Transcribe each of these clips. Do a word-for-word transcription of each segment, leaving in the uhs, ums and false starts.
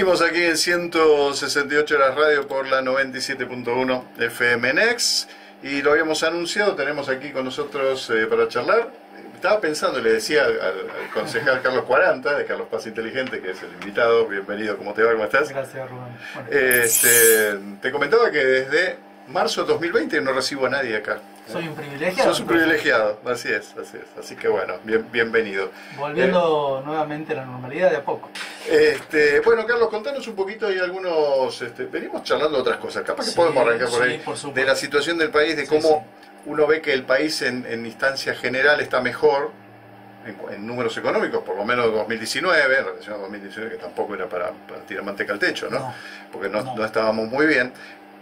Seguimos aquí en ciento sesenta y ocho Horas Radio por la noventa y siete punto uno F M Next. Y lo habíamos anunciado, tenemos aquí con nosotros eh, para charlar. Estaba pensando, le decía al, al concejal Carlos Cuaranta, de Carlos Paz Inteligente, que es el invitado. Bienvenido, ¿cómo te va? ¿Cómo estás? Gracias, Rubén. Bueno. Este, te comentaba que desde marzo de dos mil veinte no recibo a nadie acá. Soy un privilegiado. Sos un privilegiado, así es, así es. Así que bueno, bien, bienvenido. Volviendo eh, nuevamente a la normalidad de a poco. Este, bueno, Carlos, contanos un poquito, hay algunos, este, venimos charlando de otras cosas, capaz que sí, podemos arrancar por sí, ahí, por de la situación del país, de cómo sí, sí. uno ve que el país en, en instancia general está mejor, en, en números económicos, por lo menos dos mil diecinueve, en relación a dos mil diecinueve, que tampoco era para, para tirar manteca al techo, ¿no? no Porque no, no. no estábamos muy bien,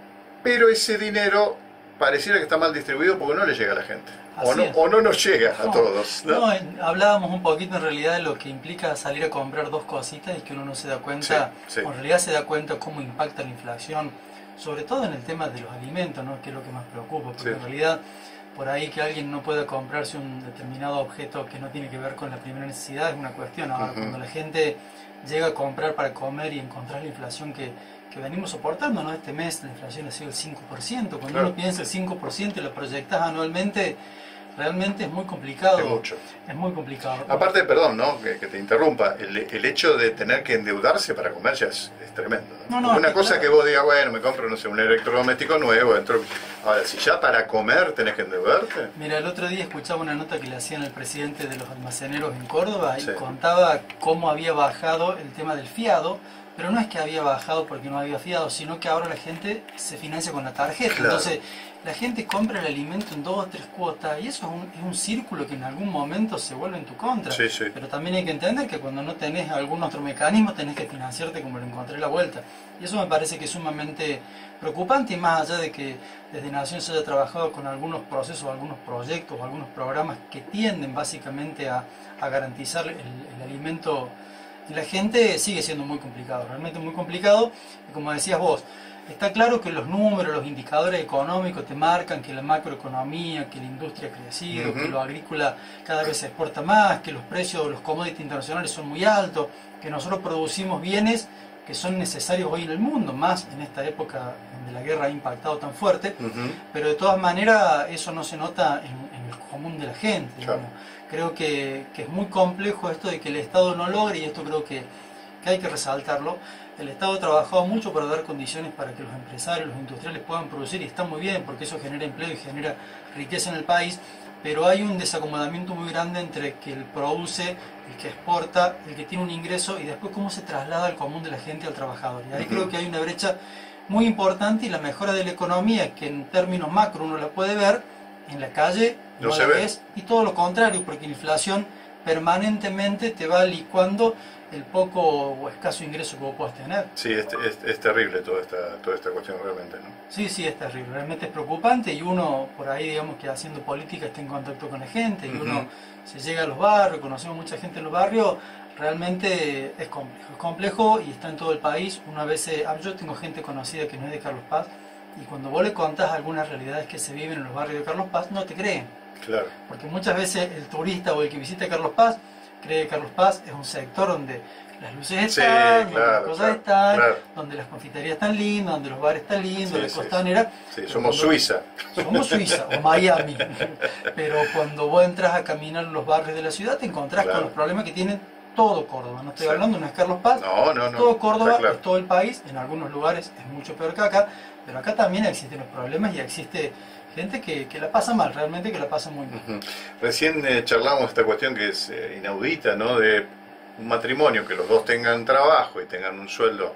pero ese dinero pareciera que está mal distribuido porque no le llega a la gente. O no, o no nos llega a no, todos. ¿no? No, en, hablábamos un poquito en realidad de lo que implica salir a comprar dos cositas y que uno no se da cuenta, sí, sí. o en realidad se da cuenta cómo impacta la inflación, sobre todo en el tema de los alimentos, ¿no? Que es lo que más preocupa, porque sí. en realidad por ahí que alguien no pueda comprarse un determinado objeto que no tiene que ver con la primera necesidad es una cuestión. Ahora, uh-huh. cuando la gente llega a comprar para comer y encontrar la inflación que que venimos soportando, ¿no? Este mes la inflación ha sido el cinco por ciento. Cuando claro. uno piensa el cinco por ciento y lo proyectas anualmente, realmente es muy complicado. Es mucho. Es muy complicado. Aparte, perdón, ¿no? Que, que te interrumpa, el, el hecho de tener que endeudarse para comer ya es, es tremendo. ¿no? No, no, una cosa claro. que vos digas, bueno, me compro, no sé, un electrodoméstico nuevo, dentro... Ahora, si ya para comer tenés que endeudarte. Mira, el otro día escuchaba una nota que le hacían al presidente de los almaceneros en Córdoba y sí. contaba cómo había bajado el tema del fiado. Pero no es que había bajado porque no había fiado, sino que ahora la gente se financia con la tarjeta. Claro. Entonces, la gente compra el alimento en dos o tres cuotas y eso es un, es un círculo que en algún momento se vuelve en tu contra. Sí, sí. Pero también hay que entender que cuando no tenés algún otro mecanismo, tenés que financiarte como lo encontré la vuelta. Y eso me parece que es sumamente preocupante, y más allá de que desde Nación se haya trabajado con algunos procesos, algunos proyectos, algunos programas que tienden básicamente a, a garantizar el, el alimento. La gente sigue siendo muy complicado, realmente muy complicado, y como decías vos, está claro que los números, los indicadores económicos te marcan que la macroeconomía, que la industria ha crecido, uh-huh. que lo agrícola cada vez se exporta más, que los precios de los commodities internacionales son muy altos, que nosotros producimos bienes que son necesarios hoy en el mundo, más en esta época donde la guerra ha impactado tan fuerte, uh-huh. pero de todas maneras eso no se nota en, en el común de la gente. Claro. Creo que, que es muy complejo esto de que el Estado no logre, y esto creo que, que hay que resaltarlo. El Estado ha trabajado mucho para dar condiciones para que los empresarios, los industriales puedan producir, y está muy bien porque eso genera empleo y genera riqueza en el país, pero hay un desacomodamiento muy grande entre el que produce, el que exporta, el que tiene un ingreso y después cómo se traslada al común de la gente, al trabajador. Y ahí uh-huh. creo que hay una brecha muy importante, y la mejora de la economía, que en términos macro uno la puede ver, en la calle no, no se ve. Ves, y todo lo contrario, porque la inflación permanentemente te va licuando el poco o escaso ingreso que vos puedas tener. Sí, es, es, es terrible toda esta, toda esta cuestión realmente, ¿no? Sí, sí, es terrible, realmente es preocupante, y uno por ahí, digamos que haciendo política está en contacto con la gente, y uh-huh. uno se llega a los barrios, conocemos mucha gente en los barrios, realmente es complejo, es complejo y está en todo el país. Una vez, yo tengo gente conocida que no es de Carlos Paz, y cuando vos le contás algunas realidades que se viven en los barrios de Carlos Paz, no te creen. Claro. Porque muchas veces el turista o el que visita Carlos Paz cree que Carlos Paz es un sector donde las luces están, sí, claro, donde las cosas claro, están, claro. donde las confiterías están lindas, donde los bares están lindos, sí, la sí, costanera. Sí, sí. somos Suiza. Somos Suiza o Miami. Pero cuando vos entras a caminar en los barrios de la ciudad, te encontrás claro. con los problemas que tienen todo Córdoba. No estoy sí. hablando, no es Carlos Paz, no, no, no, todo Córdoba, claro. es todo el país. En algunos lugares es mucho peor que acá, pero acá también existen los problemas y existe gente que, que la pasa mal, realmente que la pasa muy mal. Uh-huh. Recién eh, charlamos esta cuestión que es eh, inaudita, ¿no? De un matrimonio que los dos tengan trabajo y tengan un sueldo,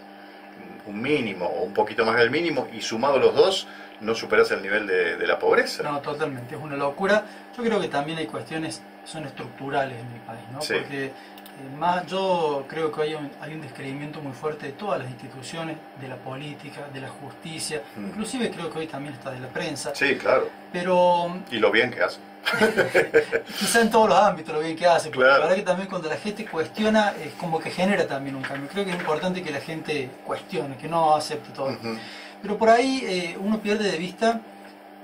un mínimo o un poquito más del mínimo, y sumado los dos no superas el nivel de, de la pobreza. No, totalmente, es una locura. Yo creo que también hay cuestiones que son estructurales en mi país, ¿no? Sí. Porque más, yo creo que hay un, hay un descreimiento muy fuerte de todas las instituciones, de la política, de la justicia, mm. inclusive creo que hoy también está de la prensa. Sí, claro. Pero... Y lo bien que hace. Quizá en todos los ámbitos lo bien que hace, porque claro. la verdad que también cuando la gente cuestiona es como que genera también un cambio. Creo que es importante que la gente cuestione, que no acepte todo. Uh-huh. Pero por ahí eh, uno pierde de vista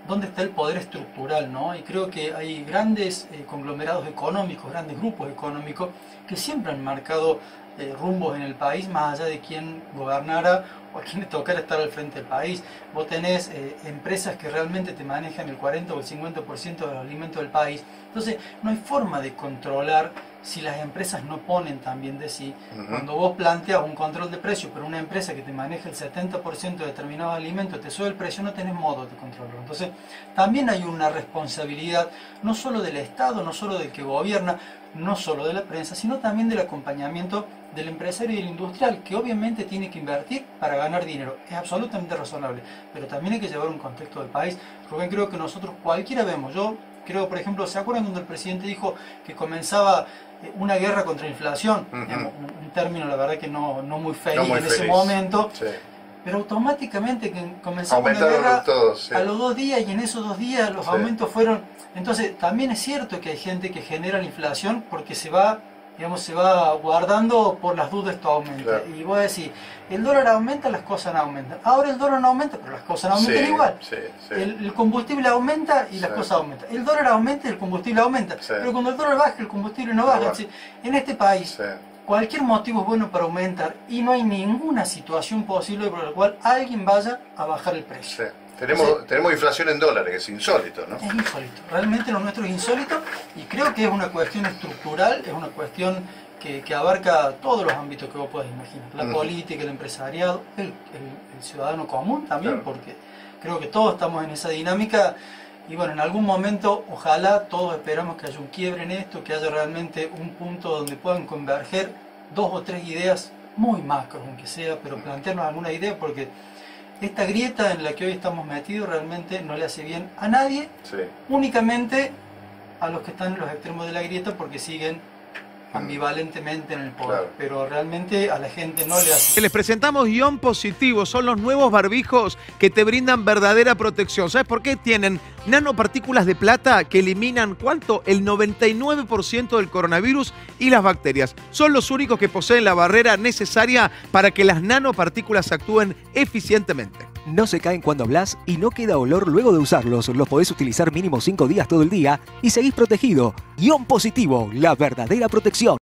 dónde está el poder estructural, ¿no? Y creo que hay grandes eh, conglomerados económicos, grandes grupos económicos que siempre han marcado eh, rumbos en el país, más allá de quién gobernara o a quién le tocara estar al frente del país. Vos tenés eh, empresas que realmente te manejan el cuarenta o el cincuenta por ciento de los alimentos del país. Entonces, no hay forma de controlar si las empresas no ponen también de sí. Uh-huh. Cuando vos planteas un control de precio, pero una empresa que te maneja el setenta por ciento de determinados alimentos te sube el precio, no tenés modo de controlarlo. Entonces, también hay una responsabilidad, no solo del Estado, no solo del que gobierna, no solo de la prensa, sino también del acompañamiento del empresario y del industrial, que obviamente tiene que invertir para ganar dinero. Es absolutamente razonable, pero también hay que llevar un contexto del país. Rubén, creo que nosotros cualquiera vemos, yo creo, por ejemplo, ¿se acuerdan cuando el presidente dijo que comenzaba una guerra contra la inflación? Uh-huh. Digamos, un, un término, la verdad, que no, no muy feliz no muy en feliz. Ese momento. Sí. Pero automáticamente que comenzó una guerra todos, sí. A los dos días, y en esos dos días los sí. aumentos fueron... Entonces, también es cierto que hay gente que genera la inflación porque se va, digamos, se va guardando por las dudas esto aumenta. Claro. Y voy a decir, el dólar aumenta, las cosas no aumentan. Ahora el dólar no aumenta, pero las cosas no aumentan sí, igual. Sí, sí. El, el combustible aumenta y las sí. cosas aumentan. El dólar aumenta y el combustible aumenta. Sí. Pero cuando el dólar baja, el combustible no baja. No baja. En este país... Sí. Cualquier motivo es bueno para aumentar y no hay ninguna situación posible por la cual alguien vaya a bajar el precio. Sí. Tenemos, Entonces, tenemos inflación en dólares, que es insólito, ¿no? Es insólito, realmente lo nuestro es insólito y creo que es una cuestión estructural, es una cuestión que, que abarca todos los ámbitos que vos puedas imaginar. La mm. política, el empresariado, el, el, el ciudadano común también, claro. Porque creo que todos estamos en esa dinámica. Y bueno, en algún momento, ojalá, todos esperamos que haya un quiebre en esto, que haya realmente un punto donde puedan converger dos o tres ideas muy macros, aunque sea, pero plantearnos alguna idea, porque esta grieta en la que hoy estamos metidos realmente no le hace bien a nadie, sí. Únicamente a los que están en los extremos de la grieta porque siguen ambivalentemente en el poder, claro. Pero realmente a la gente no le hace. Les presentamos Ion Positivo, son los nuevos barbijos que te brindan verdadera protección. ¿Sabes por qué? Tienen nanopartículas de plata que eliminan, ¿cuánto? El noventa y nueve por ciento del coronavirus y las bacterias. Son los únicos que poseen la barrera necesaria para que las nanopartículas actúen eficientemente. No se caen cuando hablas y no queda olor luego de usarlos. Los podés utilizar mínimo cinco días todo el día y seguís protegido. Ion Positivo, la verdadera protección.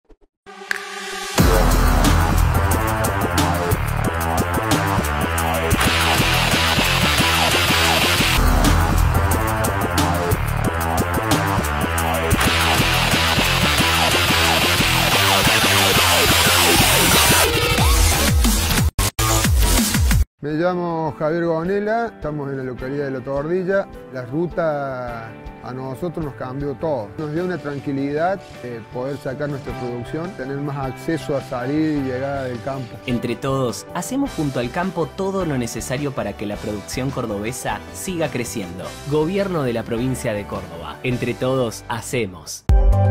Me llamo Javier Gonela, estamos en la localidad de La Tordilla. La ruta a nosotros nos cambió todo. Nos dio una tranquilidad de poder sacar nuestra producción, tener más acceso a salir y llegada del campo. Entre todos, hacemos junto al campo todo lo necesario para que la producción cordobesa siga creciendo. Gobierno de la provincia de Córdoba. Entre todos, hacemos.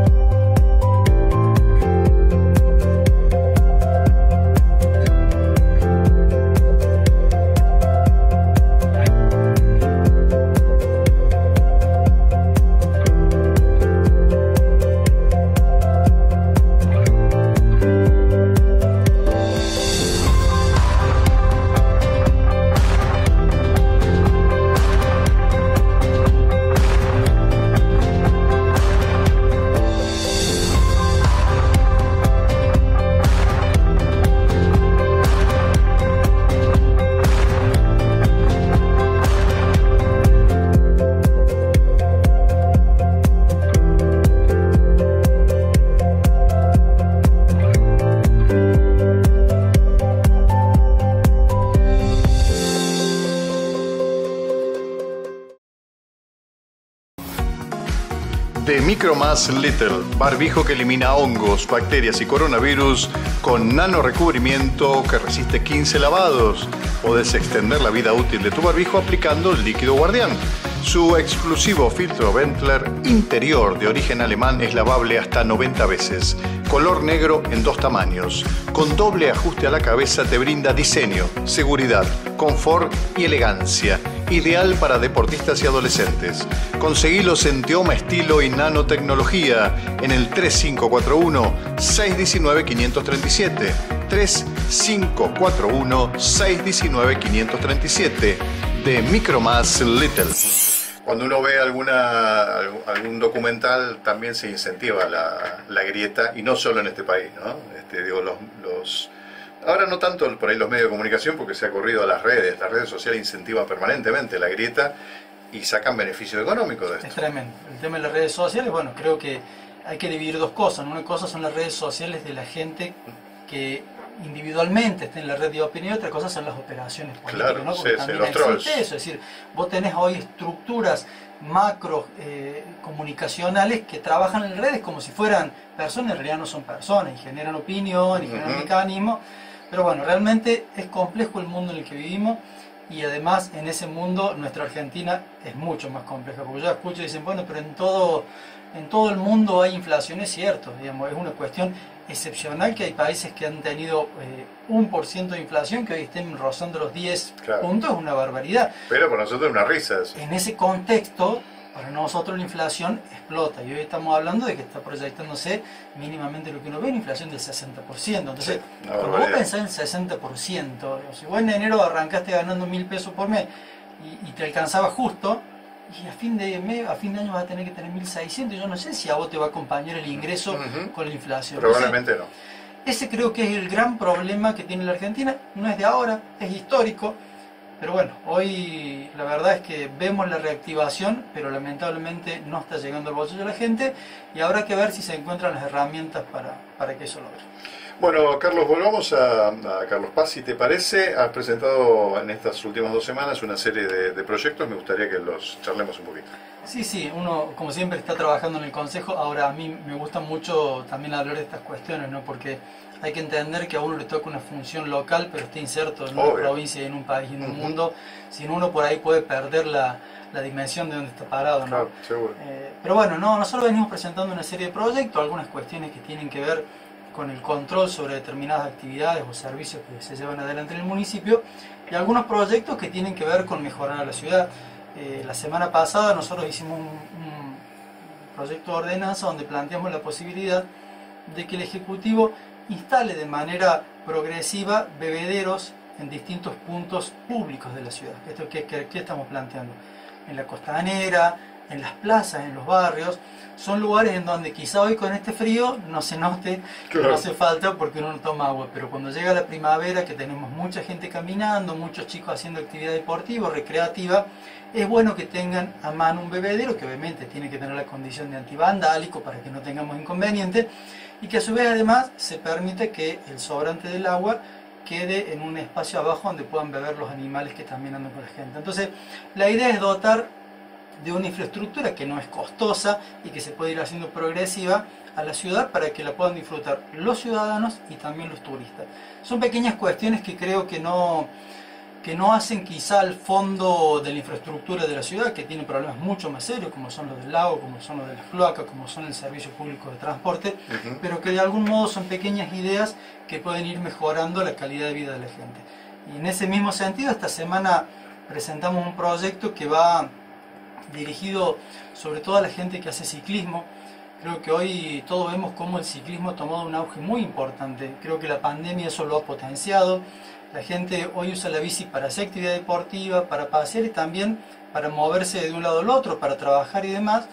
De Micromass Little, barbijo que elimina hongos, bacterias y coronavirus con nano recubrimiento que resiste quince lavados. Podés extender la vida útil de tu barbijo aplicando el líquido guardián. Su exclusivo filtro Ventler interior de origen alemán es lavable hasta noventa veces. Color negro en dos tamaños. Con doble ajuste a la cabeza te brinda diseño, seguridad, confort y elegancia. Ideal para deportistas y adolescentes. Conseguilos en Teoma Estilo y Nanotecnología en el tres cinco cuatro uno, seis uno nueve, cinco tres siete. tres cinco cuatro uno, seis uno nueve, cinco tres siete. De Micromass Little. Cuando uno ve alguna algún documental también se incentiva la, la grieta, y no solo en este país, ¿no? Este, digo, los, los ahora no tanto por ahí los medios de comunicación, porque se ha corrido a las redes, las redes sociales incentivan permanentemente la grieta y sacan beneficios económicos de esto. Es tremendo. El tema de las redes sociales, bueno, creo que hay que dividir dos cosas. Una cosa son las redes sociales de la gente que individualmente está en la red de opinión, y otra cosa son las operaciones políticas, claro, ¿no? sí, Porque sí, también los existe trolls. eso, es decir, vos tenés hoy estructuras macro eh, comunicacionales que trabajan en redes como si fueran personas, en realidad no son personas, y generan opinión, y generan Uh-huh. mecanismos, pero bueno, realmente es complejo el mundo en el que vivimos, y además en ese mundo nuestra Argentina es mucho más compleja, porque yo escucho y dicen, bueno, pero en todo, en todo el mundo hay inflación, es cierto, digamos, es una cuestión excepcional que hay países que han tenido eh, un por ciento de inflación, que hoy estén rozando los diez Claro. puntos, es una barbaridad. Pero para nosotros es una risa eso. En ese contexto, para nosotros la inflación explota, y hoy estamos hablando de que está proyectándose mínimamente lo que uno ve, una inflación del sesenta por ciento. Entonces, Sí, una cuando vos barbaridad. pensás en sesenta por ciento, si vos en enero arrancaste ganando mil pesos por mes y, y te alcanzaba justo, y a fin de mes, a fin de año vas a tener que tener mil seiscientos, yo no sé si a vos te va a acompañar el ingreso Ujú. con la inflación. Probablemente no. Ese creo que es el gran problema que tiene la Argentina, no es de ahora, es histórico, pero bueno, hoy la verdad es que vemos la reactivación, pero lamentablemente no está llegando al bolsillo de la gente, y habrá que ver si se encuentran las herramientas para, para que eso logre. Bueno, Carlos, volvamos a, a Carlos Paz, si te parece. Has presentado en estas últimas dos semanas una serie de, de proyectos, me gustaría que los charlemos un poquito. Sí, sí, uno como siempre está trabajando en el Consejo. Ahora a mí me gusta mucho también hablar de estas cuestiones, ¿no? Porque hay que entender que a uno le toca una función local, pero está inserto en una Obvio. provincia, en un país, en un Ujú. mundo. Sin uno por ahí puede perder la, la dimensión de donde está parado, ¿no? Claro, seguro. Eh, pero bueno, no, nosotros venimos presentando una serie de proyectos, algunas cuestiones que tienen que ver con el control sobre determinadas actividades o servicios que se llevan adelante en el municipio, y algunos proyectos que tienen que ver con mejorar a la ciudad. Eh, la semana pasada nosotros hicimos un, un proyecto de ordenanza donde planteamos la posibilidad de que el Ejecutivo instale de manera progresiva bebederos en distintos puntos públicos de la ciudad. ¿Esto qué, qué, qué estamos planteando? En la costanera, en las plazas, en los barrios. Son lugares en donde quizá hoy con este frío no se note que Claro. no hace falta porque uno no toma agua, pero cuando llega la primavera, que tenemos mucha gente caminando, muchos chicos haciendo actividad deportiva o recreativa, es bueno que tengan a mano un bebedero, que obviamente tiene que tener la condición de antivandálico para que no tengamos inconveniente, y que a su vez además se permite que el sobrante del agua quede en un espacio abajo donde puedan beber los animales que también andan con la gente. Entonces, la idea es dotar de una infraestructura que no es costosa y que se puede ir haciendo progresiva a la ciudad para que la puedan disfrutar los ciudadanos y también los turistas. Son pequeñas cuestiones que creo que no, que no hacen quizá al fondo de la infraestructura de la ciudad, que tiene problemas mucho más serios, como son los del lago, como son los de las cloacas, como son el servicio público de transporte, Ujú. pero que de algún modo son pequeñas ideas que pueden ir mejorando la calidad de vida de la gente. Y en ese mismo sentido, esta semana presentamos un proyecto que va dirigido sobre todo a la gente que hace ciclismo. Creo que hoy todos vemos cómo el ciclismo ha tomado un auge muy importante. Creo que la pandemia eso lo ha potenciado. La gente hoy usa la bici para hacer actividad deportiva, para pasear y también para moverse de un lado al otro, para trabajar y demás.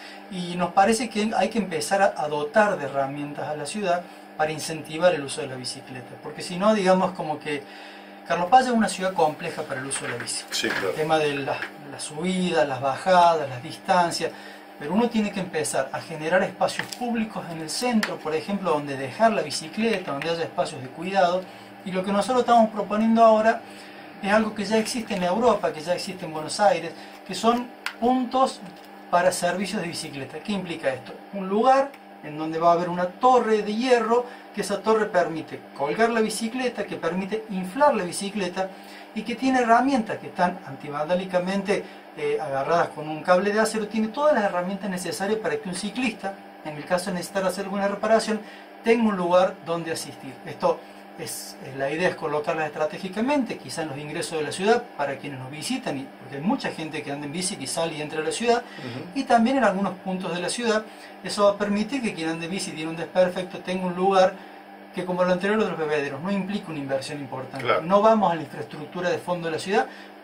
Y nos parece que hay que empezar a dotar de herramientas a la ciudad para incentivar el uso de la bicicleta. Porque si no, digamos como que Carlos Paz es una ciudad compleja para el uso de la bici. Sí, claro. El tema de las la subidas, las bajadas, las distancias. Pero uno tiene que empezar a generar espacios públicos en el centro, por ejemplo, donde dejar la bicicleta, donde haya espacios de cuidado. Y lo que nosotros estamos proponiendo ahora es algo que ya existe en Europa, que ya existe en Buenos Aires, que son puntos para servicios de bicicleta. ¿Qué implica esto? Un lugar en donde va a haber una torre de hierro, que esa torre permite colgar la bicicleta, que permite inflar la bicicleta y que tiene herramientas que están antivandálicamente eh, agarradas con un cable de acero. Tiene todas las herramientas necesarias para que un ciclista, en el caso de necesitar hacer alguna reparación, tenga un lugar donde asistir. Esto es, la idea es colocarlas estratégicamente, quizá en los ingresos de la ciudad, para quienes nos visitan, y, porque hay mucha gente que anda en bici que sale y entra a la ciudad, Ujú. y también en algunos puntos de la ciudad. Eso va a permitir que quien ande en bici y tiene un desperfecto tenga un lugar que, como lo anterior de los bebederos, no implica una inversión importante. Claro. No vamos a la infraestructura de fondo de la ciudad,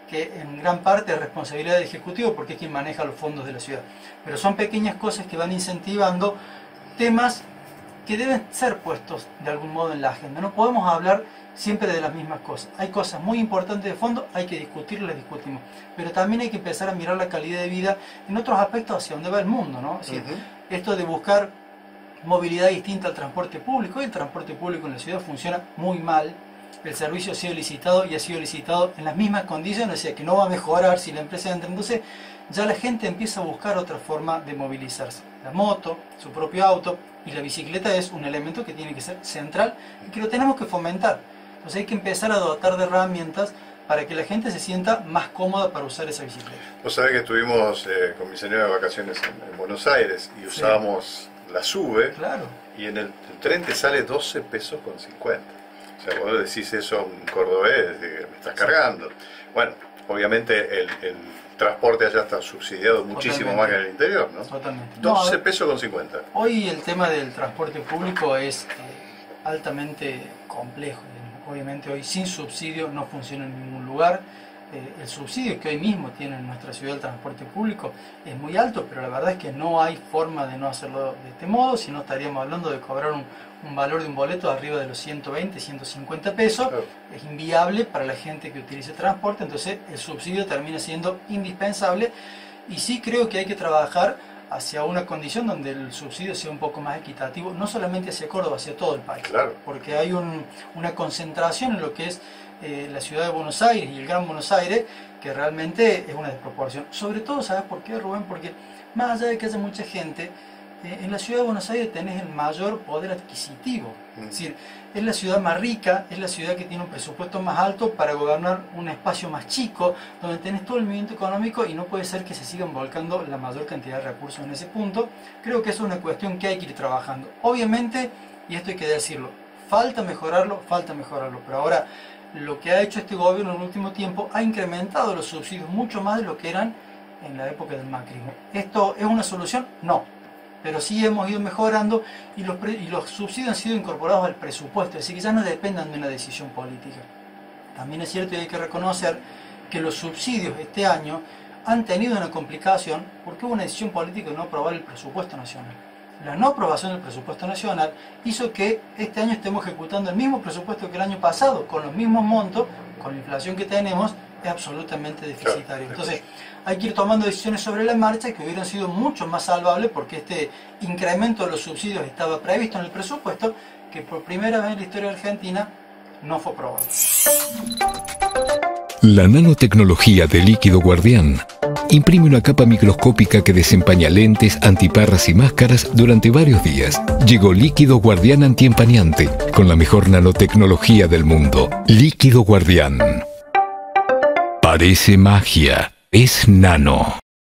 que en gran parte es responsabilidad del Ejecutivo porque es quien maneja los fondos de la ciudad. Pero son pequeñas cosas que van incentivando temas que deben ser puestos de algún modo en la agenda. No podemos hablar siempre de las mismas cosas. Hay cosas muy importantes de fondo, hay que discutirlas, las discutimos. Pero también hay que empezar a mirar la calidad de vida en otros aspectos hacia dónde va el mundo, ¿no? Es decir, uh-huh. esto de buscar movilidad distinta al transporte público, y el transporte público en la ciudad funciona muy mal. El servicio ha sido licitado y ha sido licitado en las mismas condiciones, o sea que no va a mejorar si la empresa entra. Entonces ya la gente empieza a buscar otra forma de movilizarse. La moto, su propio auto y la bicicleta es un elemento que tiene que ser central y que lo tenemos que fomentar. Entonces hay que empezar a dotar de herramientas para que la gente se sienta más cómoda para usar esa bicicleta. Vos sabés que estuvimos eh, con mi señora de vacaciones en, en Buenos Aires y usábamos sí. la SUBE, claro. y en el, el tren te sale doce pesos con cincuenta. O sea, vos decís eso a un cordobés, de, me estás cargando. Bueno, obviamente el, el transporte allá está subsidiado muchísimo Totalmente. más que en el interior, ¿no? Totalmente. doce No, pesos con cincuenta. Hoy el tema del transporte público es eh, altamente complejo. Obviamente hoy sin subsidio no funciona en ningún lugar. Eh, el subsidio que hoy mismo tiene en nuestra ciudad el transporte público es muy alto, pero la verdad es que no hay forma de no hacerlo de este modo, si no estaríamos hablando de cobrar un, un valor de un boleto arriba de los ciento veinte, ciento cincuenta pesos. Claro. Es inviable para la gente que utilice transporte, entonces el subsidio termina siendo indispensable, y sí creo que hay que trabajar hacia una condición donde el subsidio sea un poco más equitativo, no solamente hacia Córdoba, hacia todo el país. Claro. Porque hay un, una concentración en lo que es eh, la ciudad de Buenos Aires y el Gran Buenos Aires, que realmente es una desproporción. Sobre todo, ¿sabes por qué, Rubén? Porque más allá de que haya mucha gente, eh, en la ciudad de Buenos Aires tenés el mayor poder adquisitivo. Mm. Es decir, es la ciudad más rica, es la ciudad que tiene un presupuesto más alto para gobernar un espacio más chico, donde tenés todo el movimiento económico, y no puede ser que se sigan volcando la mayor cantidad de recursos en ese punto. Creo que eso es una cuestión que hay que ir trabajando. Obviamente, y esto hay que decirlo, falta mejorarlo, falta mejorarlo, pero ahora lo que ha hecho este gobierno en el último tiempo ha incrementado los subsidios mucho más de lo que eran en la época del macrismo. ¿Esto es una solución? No. Pero sí hemos ido mejorando, y los, pre, y los subsidios han sido incorporados al presupuesto, es decir, que ya no dependan de una decisión política. También es cierto y hay que reconocer que los subsidios este año han tenido una complicación porque hubo una decisión política de no aprobar el presupuesto nacional. La no aprobación del presupuesto nacional hizo que este año estemos ejecutando el mismo presupuesto que el año pasado, con los mismos montos, con la inflación que tenemos, es absolutamente deficitario. Entonces, hay que ir tomando decisiones sobre la marcha que hubieran sido mucho más salvables, porque este incremento de los subsidios estaba previsto en el presupuesto, que por primera vez en la historia de Argentina no fue aprobado. La nanotecnología de Líquido Guardián imprime una capa microscópica que desempaña lentes, antiparras y máscaras durante varios días. Llegó Líquido Guardián antiempañante, con la mejor nanotecnología del mundo. Líquido Guardián. Parece magia, es nano.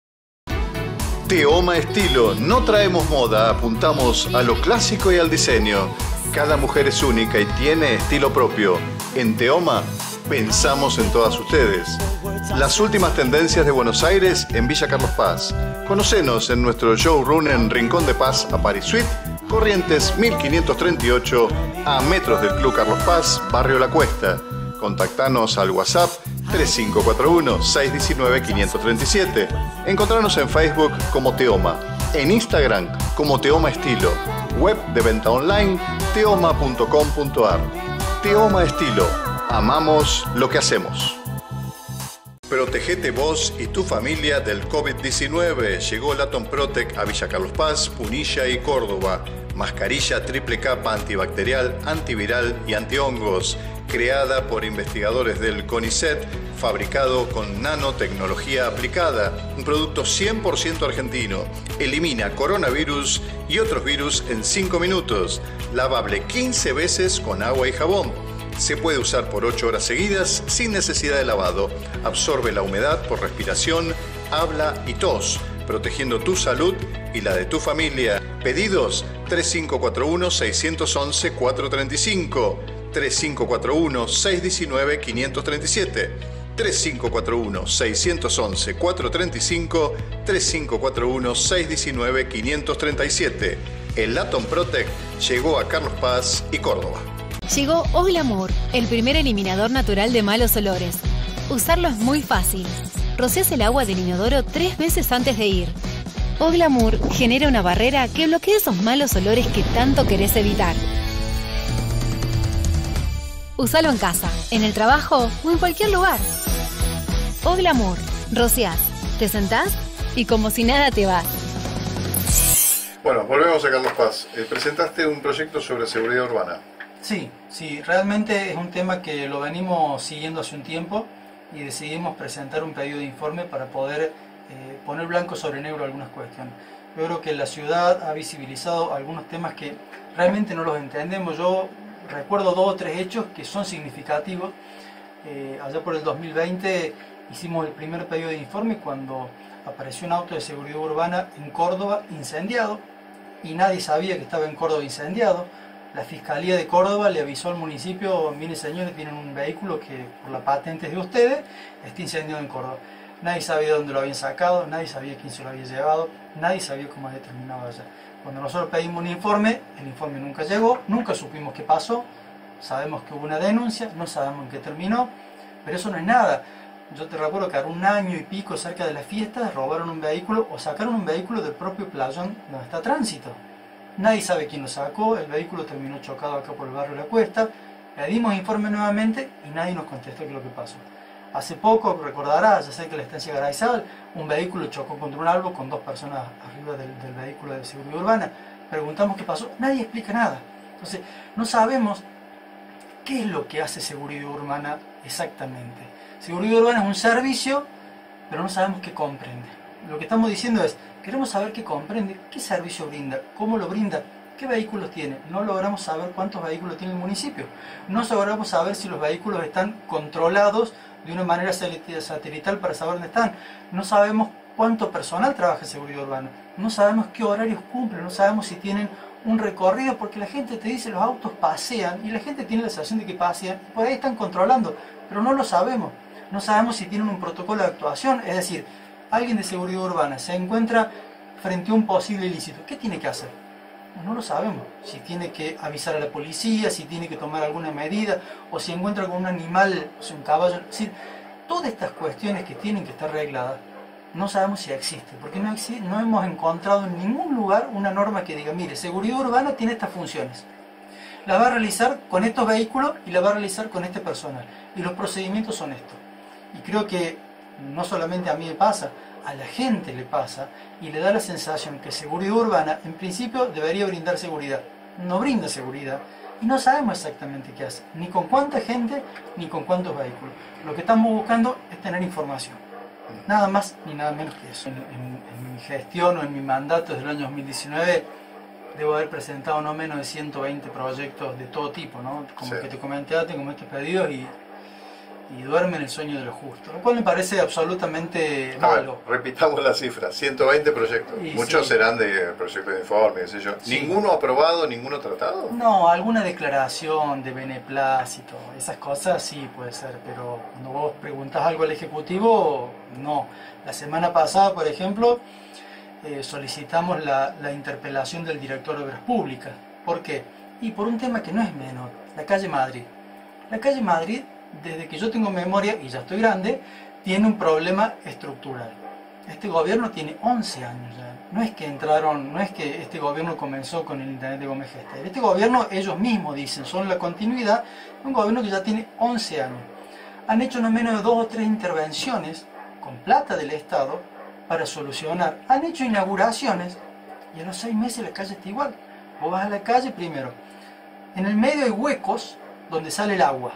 Teoma Estilo. No traemos moda, apuntamos a lo clásico y al diseño. Cada mujer es única y tiene estilo propio. En Teoma pensamos en todas ustedes. Las últimas tendencias de Buenos Aires en Villa Carlos Paz. Conocenos en nuestro showroom en Rincón de Paz, Apari Suite, Corrientes mil quinientos treinta y ocho, a metros del Club Carlos Paz, Barrio La Cuesta. Contactanos al WhatsApp tres cinco cuatro uno, seis uno nueve, cinco tres siete. Encontrarnos en Facebook como Teoma, en Instagram como Teoma Estilo, web de venta online teoma punto com punto ar. Teoma Estilo, amamos lo que hacemos. Protegete vos y tu familia del COVID diecinueve. Llegó Laton Protec a Villa Carlos Paz, Punilla y Córdoba. Mascarilla triple capa antibacterial, antiviral y antihongos. Creada por investigadores del CONICET, fabricado con nanotecnología aplicada. Un producto cien por ciento argentino. Elimina coronavirus y otros virus en cinco minutos. Lavable quince veces con agua y jabón. Se puede usar por ocho horas seguidas sin necesidad de lavado. Absorbe la humedad por respiración, habla y tos, protegiendo tu salud y la de tu familia. Pedidos tres cinco cuatro uno, seis uno uno, cuatro tres cinco, tres cinco cuatro uno, seis uno nueve, cinco tres siete, tres cinco cuatro uno, seis uno uno, cuatro tres cinco, tres cinco cuatro uno, seis uno nueve, cinco tres siete. El Laton Protec llegó a Carlos Paz y Córdoba. Llegó Oglamur, el primer eliminador natural de malos olores. Usarlo es muy fácil. Rociás el agua del inodoro tres veces antes de ir. O Glamour genera una barrera que bloquea esos malos olores que tanto querés evitar. Usalo en casa, en el trabajo o en cualquier lugar. O Glamour. Rociás, te sentás y como si nada te vas. Bueno, volvemos a Carlos Paz. Eh, presentaste un proyecto sobre seguridad urbana. Sí, sí, realmente es un tema que lo venimos siguiendo hace un tiempo y decidimos presentar un pedido de informe para poder eh, poner blanco sobre negro algunas cuestiones. Yo creo que la ciudad ha visibilizado algunos temas que realmente no los entendemos. Yo recuerdo dos o tres hechos que son significativos. Eh, allá por el dos mil veinte hicimos el primer pedido de informe cuando apareció un auto de seguridad urbana en Córdoba incendiado y nadie sabía que estaba en Córdoba incendiado. La Fiscalía de Córdoba le avisó al municipio: miren señores, tienen un vehículo que por la patente es de ustedes, está incendiado en Córdoba. Nadie sabía dónde lo habían sacado, nadie sabía quién se lo había llevado, nadie sabía cómo había terminado allá. Cuando nosotros pedimos un informe, el informe nunca llegó, nunca supimos qué pasó, sabemos que hubo una denuncia, no sabemos en qué terminó, pero eso no es nada. Yo te recuerdo que a un año y pico cerca de la fiesta robaron un vehículo o sacaron un vehículo del propio playón donde está tránsito. Nadie sabe quién lo sacó, el vehículo terminó chocado acá por el barrio La Cuesta, pedimos informe nuevamente y nadie nos contestó qué es lo que pasó. Hace poco, recordarás, ya sé que en la estancia Garayzabal, un vehículo chocó contra un árbol con dos personas arriba del, del vehículo de seguridad urbana. Preguntamos qué pasó, nadie explica nada. Entonces, no sabemos qué es lo que hace seguridad urbana exactamente. Seguridad urbana es un servicio, pero no sabemos qué comprende. Lo que estamos diciendo es, queremos saber qué comprende, qué servicio brinda, cómo lo brinda, qué vehículos tiene. No logramos saber cuántos vehículos tiene el municipio. No logramos saber si los vehículos están controlados de una manera satelital para saber dónde están. No sabemos cuánto personal trabaja en seguridad urbana. No sabemos qué horarios cumplen, no sabemos si tienen un recorrido, porque la gente te dice los autos pasean y la gente tiene la sensación de que pasean, por ahí están controlando, pero no lo sabemos. No sabemos si tienen un protocolo de actuación, es decir, alguien de seguridad urbana se encuentra frente a un posible ilícito, ¿qué tiene que hacer? No lo sabemos. Si tiene que avisar a la policía, si tiene que tomar alguna medida, o si encuentra con un animal, o sea, un caballo. Es decir, todas estas cuestiones que tienen que estar arregladas, no sabemos si existen, porque no, existe, no hemos encontrado en ningún lugar una norma que diga, mire, seguridad urbana tiene estas funciones. La va a realizar con estos vehículos y la va a realizar con este personal. Y los procedimientos son estos. Y creo que no solamente a mí me pasa, a la gente le pasa y le da la sensación que seguridad urbana en principio debería brindar seguridad. No brinda seguridad y no sabemos exactamente qué hace, ni con cuánta gente ni con cuántos vehículos. Lo que estamos buscando es tener información, nada más ni nada menos que eso. En, en, en mi gestión o en mi mandato desde el año dos mil diecinueve debo haber presentado no menos de ciento veinte proyectos de todo tipo, ¿no? Como sí. que te comenté antes, como estos pedidos, y y duermen el sueño de lo justo, lo cual me parece absolutamente malo. A ver, repitamos la cifra, ciento veinte proyectos. Y muchos sí. serán de proyectos de informe, qué sé yo. Sí. ¿Ninguno aprobado, ninguno tratado? No, alguna declaración de beneplácito, esas cosas sí puede ser, pero cuando vos preguntás algo al Ejecutivo, no. La semana pasada, por ejemplo, eh, solicitamos la, la interpelación del director de Obras Públicas. ¿Por qué? Y por un tema que no es menor, la calle Madrid. La calle Madrid, desde que yo tengo memoria, y ya estoy grande, tiene un problema estructural. Este gobierno tiene once años ya. No es que entraron, no es que este gobierno comenzó con el Internet de Gómez Gester. Este gobierno, ellos mismos dicen, son la continuidad de un gobierno que ya tiene once años. Han hecho no menos de dos o tres intervenciones con plata del Estado para solucionar. Han hecho inauguraciones y a los seis meses la calle está igual. Vos vas a la calle primero. En el medio hay huecos donde sale el agua.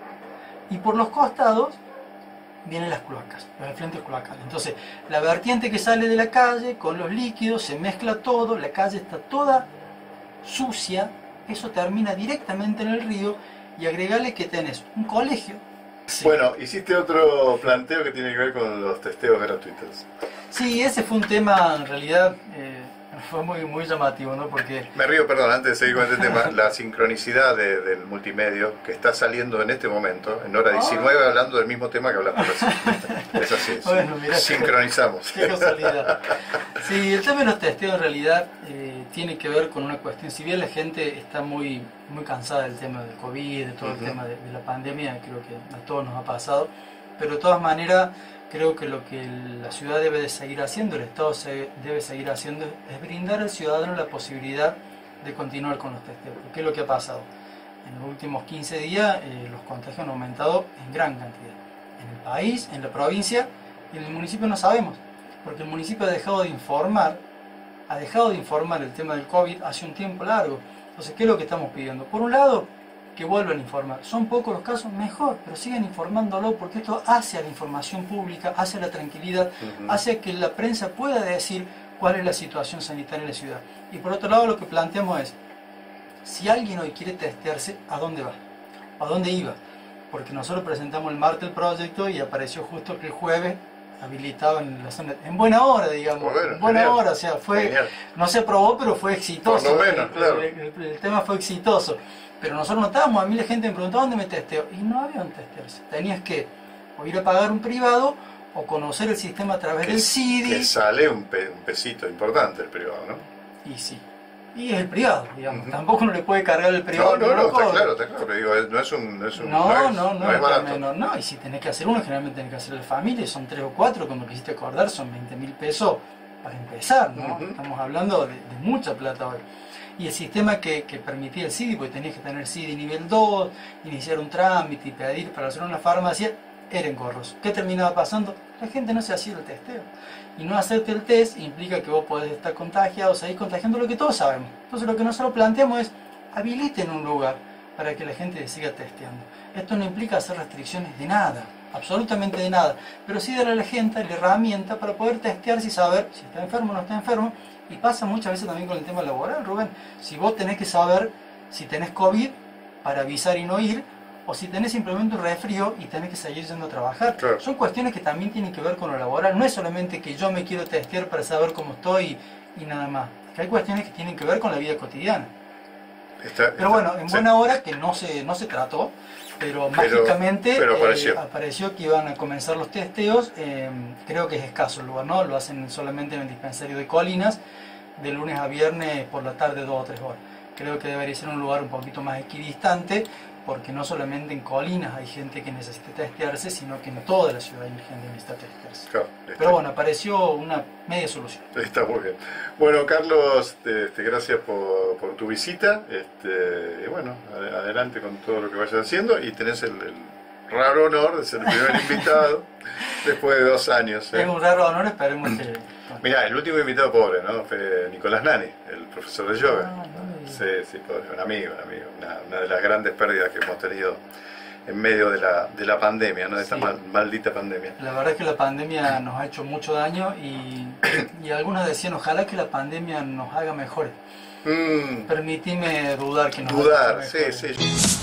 Y por los costados vienen las cloacas, los enfrentes cloacales. Entonces, la vertiente que sale de la calle con los líquidos, se mezcla todo, la calle está toda sucia, eso termina directamente en el río, y agregale que tenés un colegio. Sí. Bueno, hiciste otro planteo que tiene que ver con los testeos gratuitos. Sí, ese fue un tema, en realidad, eh, fue muy, muy llamativo, ¿no? Porque... Me río, perdón, antes de seguir con este tema, la sincronicidad de, del multimedio que está saliendo en este momento, en hora diecinueve, hablando del mismo tema que hablaste recién. Es así, bueno, mirá, sincronizamos. Qué casualidad. Sí, el tema de los testeos en realidad eh, tiene que ver con una cuestión, si bien la gente está muy, muy cansada del tema del COVID, de todo uh-huh. el tema de, de la pandemia, creo que a todos nos ha pasado, pero de todas maneras creo que lo que la ciudad debe de seguir haciendo, el Estado se debe seguir haciendo, es brindar al ciudadano la posibilidad de continuar con los testeos. ¿Qué es lo que ha pasado? En los últimos quince días eh, los contagios han aumentado en gran cantidad. En el país, en la provincia y en el municipio no sabemos, porque el municipio ha dejado de informar, ha dejado de informar el tema del COVID hace un tiempo largo. Entonces, ¿qué es lo que estamos pidiendo? Por un lado, que vuelvan a informar. Son pocos los casos, mejor, pero sigan informándolo, porque esto hace a la información pública, hace a la tranquilidad, uh-huh. hace a que la prensa pueda decir cuál es la situación sanitaria en la ciudad. Y por otro lado, lo que planteamos es, si alguien hoy quiere testearse, ¿a dónde va? ¿A dónde iba? Porque nosotros presentamos el martes el proyecto y apareció justo que el jueves habilitado en la zona, en buena hora, digamos, bueno, en buena genial. hora, o sea, fue, Genial. No se aprobó, pero fue exitoso. Por lo menos, el, claro. el, el, el tema fue exitoso. Pero nosotros notábamos, a mí la gente me preguntaba dónde me testeo, y no había un testearse. Tenías que o ir a pagar un privado o conocer el sistema a través que, del C I D I. Que sale un, pe, un pesito importante el privado, ¿no? Y sí. Y es el privado, digamos. Uh-huh. Tampoco no le puede cargar el privado. No, no, no, no está claro, está claro. Pero digo, no es un. No, es un, no, no, es, no, no, no es barato. No, no, y si tenés que hacer uno, generalmente tenés que hacer la familia, son tres o cuatro, como quisiste acordar, son veinte mil pesos para empezar, ¿no? Uh-huh. Estamos hablando de, de mucha plata hoy. Y el sistema que, que permitía el C I D I, porque tenías que tener C I D I nivel dos, iniciar un trámite y pedir para hacer una farmacia, era engorroso. ¿Qué terminaba pasando? La gente no se hacía el testeo. Y no hacerte el test implica que vos podés estar contagiado, seguir contagiando, lo que todos sabemos. Entonces lo que nosotros planteamos es, habiliten un lugar para que la gente siga testeando. Esto no implica hacer restricciones de nada, absolutamente de nada, pero sí darle a la gente la herramienta para poder testearse y saber si está enfermo o no está enfermo. Y pasa muchas veces también con el tema laboral, Rubén. Si vos tenés que saber si tenés COVID para avisar y no ir, o si tenés simplemente un resfrío y tenés que seguir yendo a trabajar. Claro. Son cuestiones que también tienen que ver con lo laboral. No es solamente que yo me quiero testear para saber cómo estoy y nada más. Que hay cuestiones que tienen que ver con la vida cotidiana. Está, está, pero bueno, en sí. buena hora, que no se, no se trató, pero, pero mágicamente pero apareció. Eh, apareció que iban a comenzar los testeos. Eh, creo que es escaso el lugar, ¿no? Lo hacen solamente en el dispensario de Colinas, de lunes a viernes por la tarde, dos o tres horas. Creo que debería ser un lugar un poquito más equidistante, porque no solamente en Colinas hay gente que necesita testearse, sino que en toda la ciudad hay gente que necesita testearse. Claro, pero bueno, apareció una media solución. Está muy bien. Bueno, Carlos, este, gracias por, por tu visita. Este, y bueno, adelante con todo lo que vayas haciendo, y tenés el, el raro honor de ser el primer invitado después de dos años. ¿eh? Es un raro honor, esperemos que... Mirá, el último invitado pobre, ¿no? Fue Nicolás Nani, el profesor de yoga. Ah, no, sí, sí, pobre, un amigo, un amigo. Una, una de las grandes pérdidas que hemos tenido en medio de la, de la pandemia, ¿no? De esta sí. mal, maldita pandemia. La verdad es que la pandemia nos ha hecho mucho daño y, y algunos decían, ojalá que la pandemia nos haga mejores. Mm. Permitime dudar que nos dudar, haga sí, mejores. sí.